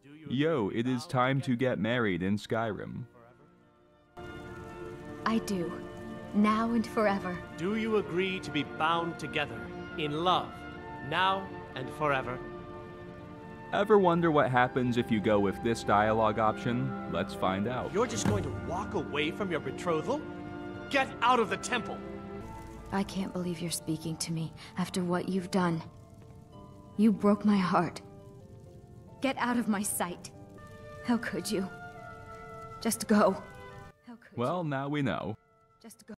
Yo, it is time to get married in Skyrim. I do. Now and forever. Do you agree to be bound together in love, now and forever? Ever wonder what happens if you go with this dialogue option? Let's find out. You're just going to walk away from your betrothal? Get out of the temple! I can't believe you're speaking to me after what you've done. You broke my heart. Get out of my sight. How could you? Just go. How could Well, now we know. Just go.